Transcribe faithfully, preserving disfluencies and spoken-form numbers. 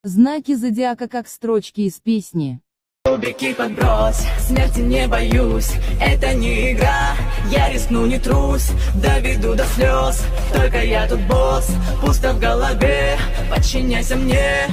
Знаки зодиака как строчки из песни. Кубики подбрось, смерти не боюсь, это не игра, я рискну, не трусь, доведу до слез, только я тут босс, пусто в голове, подчиняйся мне.